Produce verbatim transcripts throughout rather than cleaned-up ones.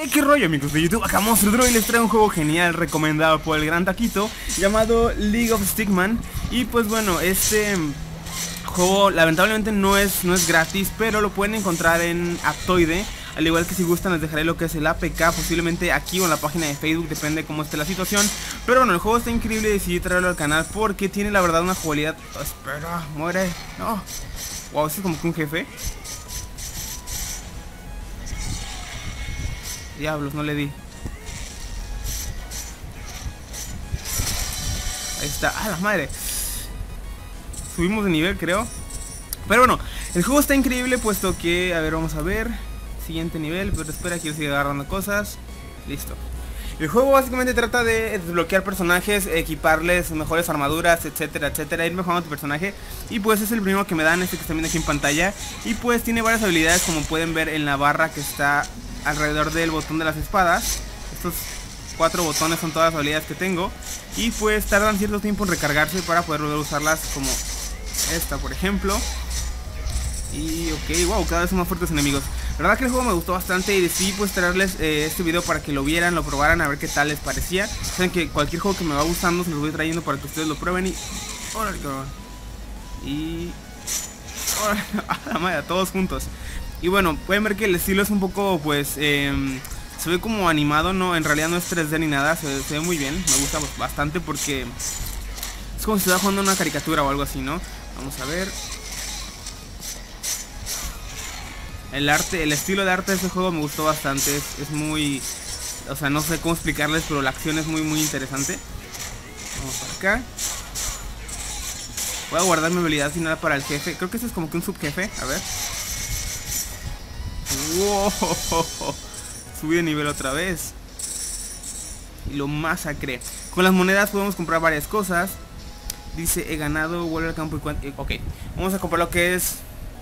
Hey, qué rollo, amigos de YouTube, acá Monster y les traigo un juego genial recomendado por el gran Taquito llamado League of Stickman. Y pues bueno, este juego lamentablemente no es, no es gratis, pero lo pueden encontrar en Aptoide. Al igual que si gustan les dejaré lo que es el A P K, posiblemente aquí o en la página de Facebook, depende de cómo esté la situación. Pero bueno, el juego está increíble y decidí traerlo al canal porque tiene la verdad una jugabilidad... Oh, espera, muere, no. Wow, este es como que un jefe. Diablos, no le di. Ahí está, ¡ah, la madre! Subimos de nivel, creo. Pero bueno, el juego está increíble puesto que... A ver, vamos a ver. Siguiente nivel, pero espera, quiero seguir agarrando cosas. Listo. El juego básicamente trata de desbloquear personajes, equiparles mejores armaduras, etcétera, etcétera, ir mejorando tu personaje. Y pues es el primero que me dan, este que están viendo aquí en pantalla. Y pues tiene varias habilidades, como pueden ver en la barra que está alrededor del botón de las espadas. Estos cuatro botones son todas las habilidades que tengo. Y pues tardan cierto tiempo en recargarse para poder volver a usarlas, como esta por ejemplo. Y ok, wow, cada vez son más fuertes enemigos. La verdad que el juego me gustó bastante y decidí pues traerles eh, este video para que lo vieran, lo probaran, a ver qué tal les parecía. Saben que cualquier juego que me va gustando se los voy trayendo para que ustedes lo prueben y... ¡Órale, cabrón! Y... ¡Órale! ¡A la madre! Todos juntos. Y bueno, pueden ver que el estilo es un poco pues... Eh, se ve como animado, no, en realidad no es tres D ni nada, se, se ve muy bien. Me gusta bastante porque... es como si estuviera jugando una caricatura o algo así, ¿no? Vamos a ver... El arte, el estilo de arte de este juego me gustó bastante, es, es muy... O sea, no sé cómo explicarles, pero la acción es muy muy interesante. Vamos para acá. Voy a guardar mi habilidad final para el jefe. Creo que este es como que un subjefe, a ver. ¡Wow! Subí de nivel otra vez. Y lo masacré. Con las monedas podemos comprar varias cosas. Dice, he ganado, vuelve al campo y cuánto... Ok, vamos a comprar lo que es...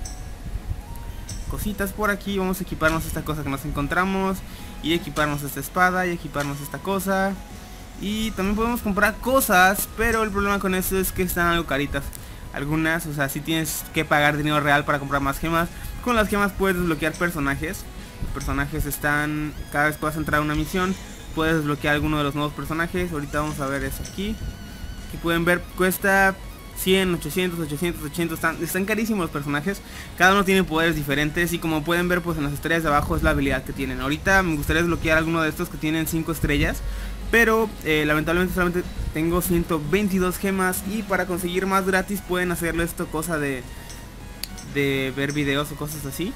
cositas por aquí, vamos a equiparnos esta cosa que nos encontramos y equiparnos esta espada y equiparnos esta cosa. Y también podemos comprar cosas, pero el problema con eso es que están algo caritas algunas, o sea, si tienes que pagar dinero real para comprar más gemas. Con las gemas puedes desbloquear personajes. Los personajes están, cada vez que vas a entrar a una misión puedes desbloquear alguno de los nuevos personajes. Ahorita vamos a ver eso aquí. Aquí pueden ver, cuesta cien, ochocientos, ochocientos, ochocientos, están, están carísimos los personajes. Cada uno tiene poderes diferentes y como pueden ver pues en las estrellas de abajo es la habilidad que tienen. Ahorita me gustaría desbloquear alguno de estos que tienen cinco estrellas, pero eh, lamentablemente solamente tengo ciento veintidós gemas. Y para conseguir más gratis pueden hacerlo esto, cosa de, de ver videos o cosas así.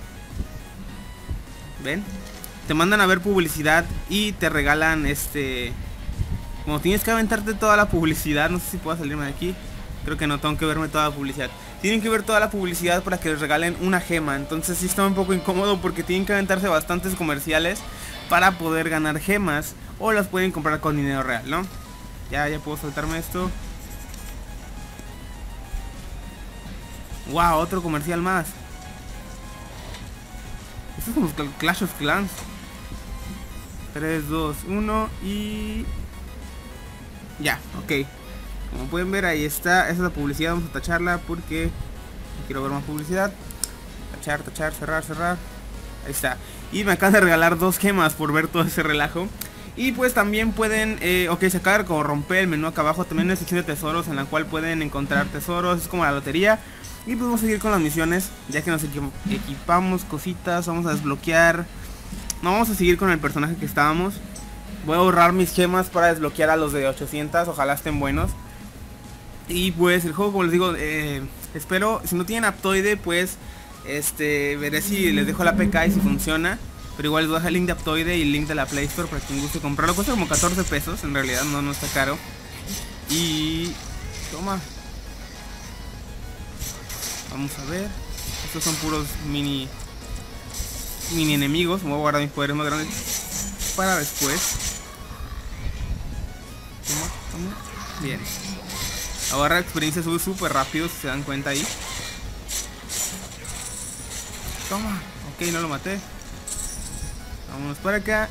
¿Ven? Te mandan a ver publicidad y te regalan este... Como tienes que aventarte toda la publicidad, no sé si puedo salirme de aquí. Creo que no, tengo que verme toda la publicidad. Tienen que ver toda la publicidad para que les regalen una gema. Entonces sí está un poco incómodo porque tienen que aventarse bastantes comerciales para poder ganar gemas. O las pueden comprar con dinero real, ¿no? Ya, ya puedo saltarme esto. Wow, otro comercial más. Esto es como Clash of Clans. tres, dos, uno y... ya, ok. Como pueden ver, ahí está. Esa es la publicidad, vamos a tacharla porque no quiero ver más publicidad. Tachar, tachar, cerrar, cerrar. Ahí está. Y me acaban de regalar dos gemas por ver todo ese relajo. Y pues también pueden, eh, ok, se acaba de como romper el menú acá abajo. También hay una sección de tesoros en la cual pueden encontrar tesoros. Es como la lotería. Y pues vamos a seguir con las misiones, ya que nos equipamos cositas. Vamos a desbloquear. No, vamos a seguir con el personaje que estábamos. Voy a ahorrar mis gemas para desbloquear a los de ochocientos, ojalá estén buenos. Y pues el juego, como les digo, eh, espero, si no tienen Aptoide, pues este veré si les dejo la A P K y si funciona. Pero igual les voy a dejar el link de Aptoide y el link de la Play Store para quien guste comprarlo. Cuesta como catorce pesos, en realidad no, no está caro. Y... toma. Vamos a ver. Estos son puros mini... mini enemigos. Me voy a guardar mis poderes más grandes para después. Toma, toma. Bien. Ahora experiencia sube súper rápido, si se dan cuenta ahí. Toma. Ok, no lo maté. Vámonos para acá.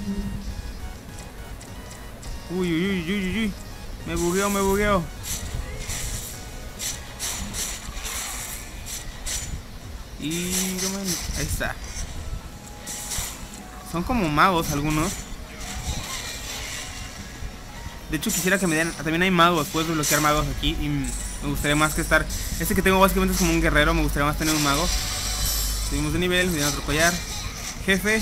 Uy, uy, uy, uy, uy. Me bugueo, me bugueo. Y... ahí está. Son como magos algunos. De hecho quisiera que me den... También hay magos, puedes desbloquear magos aquí. Y me gustaría más que estar... Este que tengo básicamente es como un guerrero. Me gustaría más tener un mago. Subimos de nivel, me dieron otro collar. Jefe.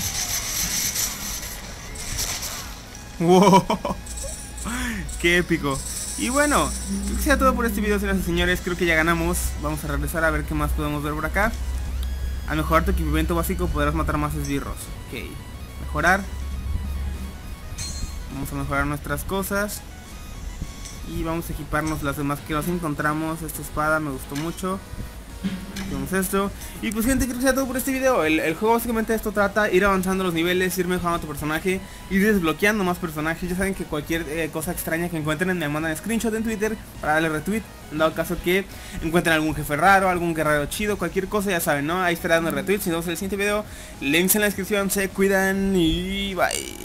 Wow. Qué épico. Y bueno, creo que sea todo por este video, señoras y señores. Creo que ya ganamos. Vamos a regresar a ver qué más podemos ver por acá. Al mejorar tu equipamiento básico podrás matar más esbirros. Ok, mejorar. Vamos a mejorar nuestras cosas. Y vamos a equiparnos las demás que nos encontramos. Esta espada me gustó mucho. Tenemos esto. Y pues gente, creo que sea todo por este video. El, el juego básicamente de esto trata, ir avanzando los niveles, ir mejorando tu personaje, ir desbloqueando más personajes. Ya saben que cualquier eh, cosa extraña que encuentren me mandan screenshot en Twitter para darle retweet. En dado caso que encuentren algún jefe raro, algún guerrero chido, cualquier cosa, ya saben, ¿no? Ahí estaré dando retweet. Si nos vemos en el siguiente video, links en la descripción, se cuidan y bye.